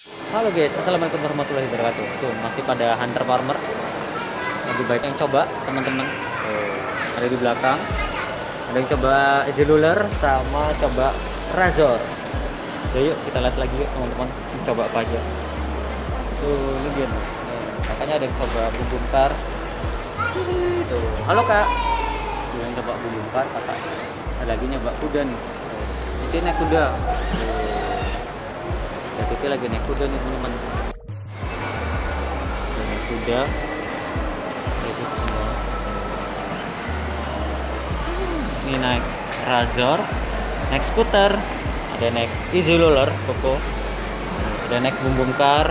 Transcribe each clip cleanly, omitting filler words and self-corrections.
Halo guys, assalamualaikum warahmatullahi wabarakatuh. Tuh masih pada Hunter Farmer. Lebih baik yang coba teman-teman. Ada di belakang. Ada yang coba Eziluler sama coba Razor. Yuk kita lihat lagi yuk teman-teman. Coba apa aja. Tuh ini dia. Katanya ada yang coba bubungkar. Tuh, halo kak. Tuh yang coba bubungkar kakak. Ada lagi nyoba kuda nih. Ini naik kuda. Ya kita lagi naik kuda nih teman-teman. Naik kuda. Semua. Ini naik Razor, naik skuter, ada naik Eziluler, Koko, ada naik bumkar,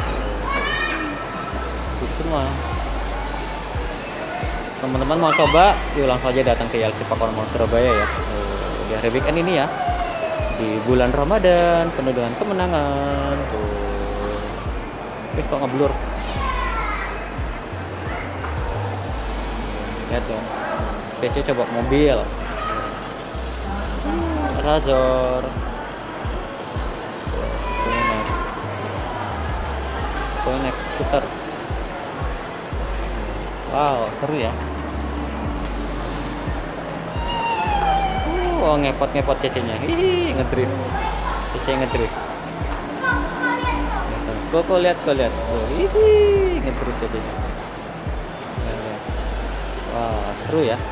itu semua. Teman-teman mau coba, yuk langsung aja datang ke YLC Pakor Mall Surabaya ya. Di hari weekend ini ya. Di bulan Ramadan penuh dengan kemenangan. Tuh. Kok ngeblur? Lihat dong. PC coba mobil. Razor. Naik skuter. Wow, seru ya. Oh, ngepot cecenya. Hihi, ngedrift. Cece ngedrift. Kok lihat. Oh, hihi, ngedrift cecenya. Wah, seru ya.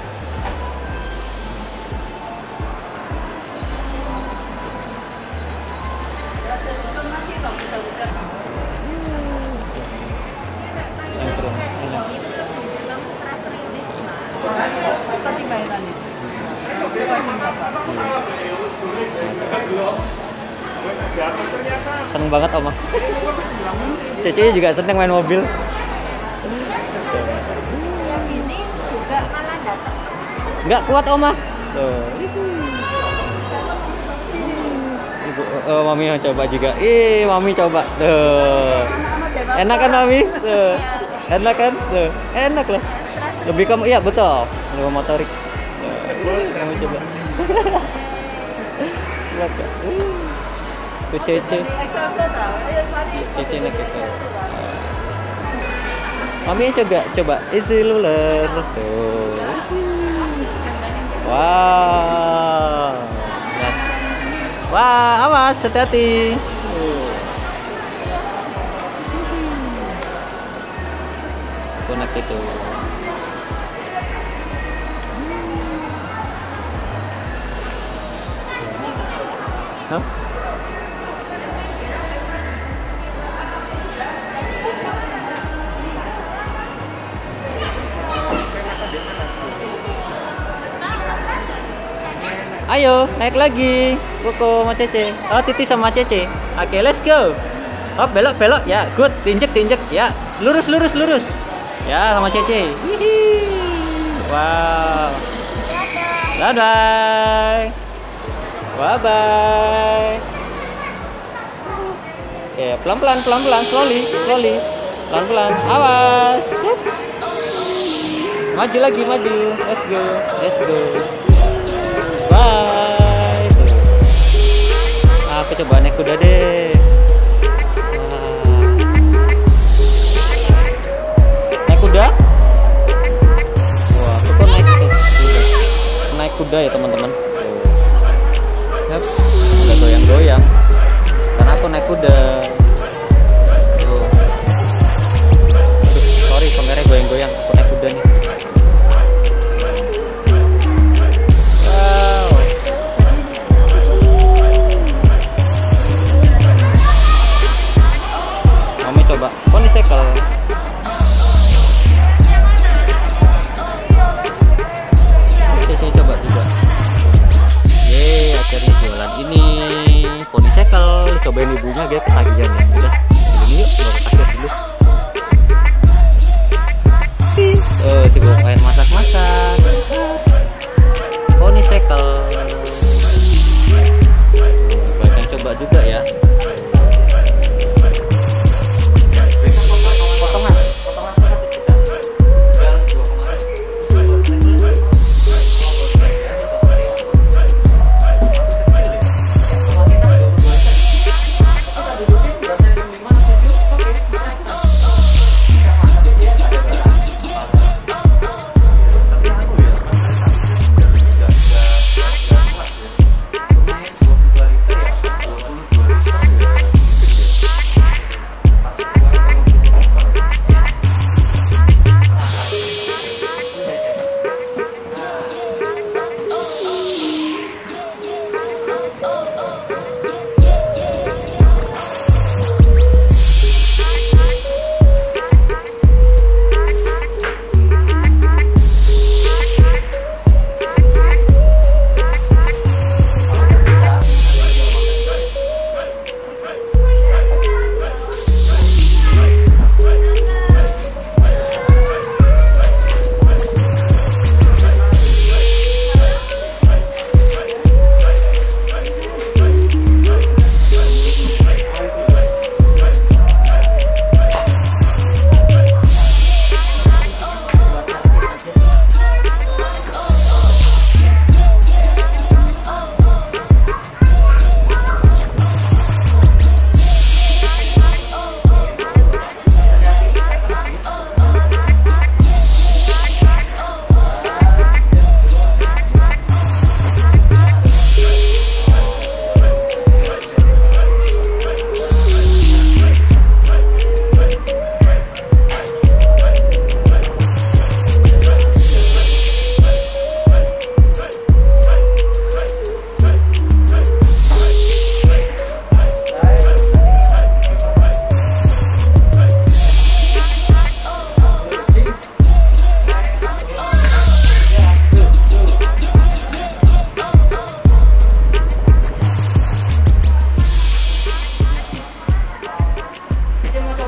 Seneng banget Oma. Cece juga seneng main mobil. Ini juga malah datang. Nggak kuat Oma. Tuh. Ibu, Mami yang coba juga. Mami coba. Tuh. Enak kan Mami? Tuh. Enak kan? Tuh. Enak lah. Lebih kamu iya betul. Lebih motorik. Kamu coba. Lihat ya. Tuh Cece. Cece nak kita. Mami coba Eziluler. Tuh. Wow. Wah, awas, hati-hati. Aku nak itu. Hah? Ayo, naik lagi. Koko sama Cece. Oh, Titi sama Cece. Oke, let's go. Oh, belok. Ya, good. Tinjek. Ya, lurus. Ya, sama Cece. Hihi. Wow. Dadah. Bye-bye. Oke, pelan-pelan, slowly. Pelan-pelan. Awas. Maju lagi. Let's go. Bye. Aku coba naik kuda deh. Naik kuda? Wah, aku naik kuda ya teman-teman. Yap, udah goyang-goyang. Karena aku naik kuda. Tuh. Aduh, sorry kameranya goyang-goyang. Aku naik kuda nih. Coba ponicycle. Cece coba juga. Yeay, akhirnya jualan ini ponicycle. Cobain ibunya dia ketagihan ya. Udah, ini yuk, bawa akhir dulu. Sibuk main masak-masak. Ponicycle. Banyak yang coba juga ya.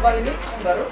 coba ini yang baru.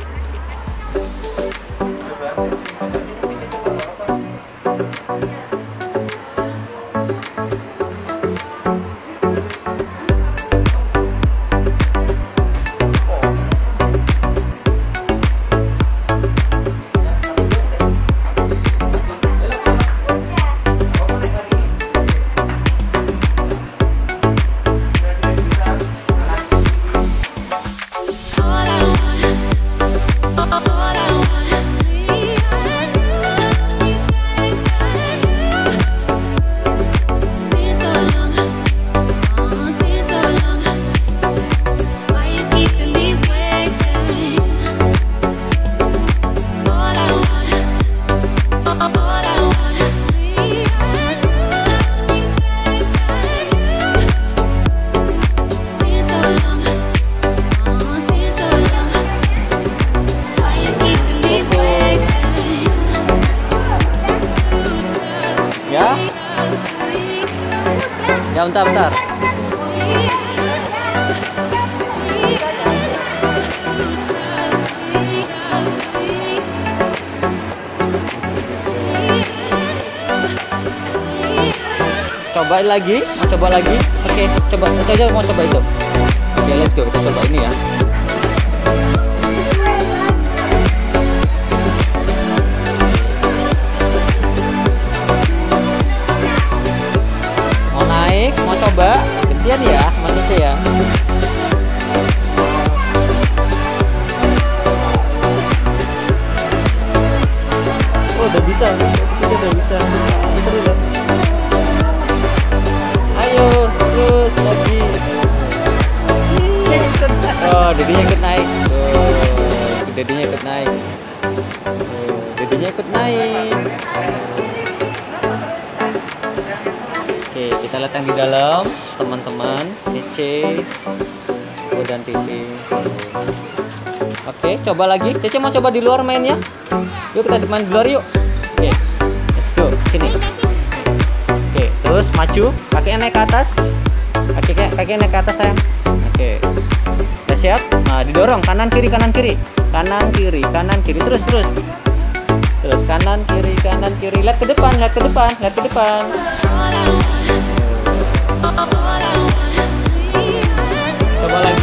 Ya, bentar. Cobain lagi, mau coba lagi? Oke, coba aja mau coba itu. Oke, let's go, kita coba ini ya. Mau coba gantian ya Mas Cece ya. Oh udah bisa, udah bisa. Seru loh. Ayo terus lagi. Oh dedinya ikut naik. Tuh dedinya ikut naik. Dedinya ikut naik. Oke, kita lihat yang di dalam, teman-teman, Cece, dan TV. Oke, coba lagi. Cece mau coba di luar mainnya? Yuk kita main di luar yuk. Oke, let's go. Sini. Oke, terus maju, kakinya naik ke atas. Kakinya naik ke atas sayang. Oke, udah siap? Nah, didorong kanan kiri, kanan kiri, kanan kiri, kanan kiri, terus. Terus kanan kiri, lihat ke depan. Coba lagi.